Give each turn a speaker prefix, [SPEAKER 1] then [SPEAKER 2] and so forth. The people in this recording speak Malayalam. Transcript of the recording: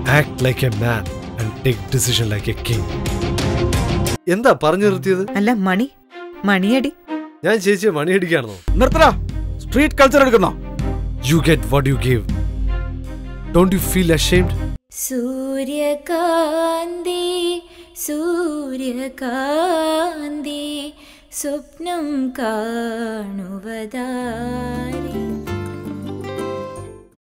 [SPEAKER 1] Act like a man and take decision like a king. എന്താ പറഞ്ഞു നിർത്തിയത്?
[SPEAKER 2] അല്ല മണിയടി.
[SPEAKER 1] ഞാൻ ചേച്ചിയെ മണിയടിക്കാണോ?
[SPEAKER 3] നിർത്തടാ, സ്ട്രീറ്റ് കൾച്ചർ എടുക്കുന്നോ?
[SPEAKER 1] You get what you give. Don't you feel ashamed?
[SPEAKER 4] സൂര്യകാന്തി സൂര്യകാന്തി സ്വപ്നം കാണുവതാരി.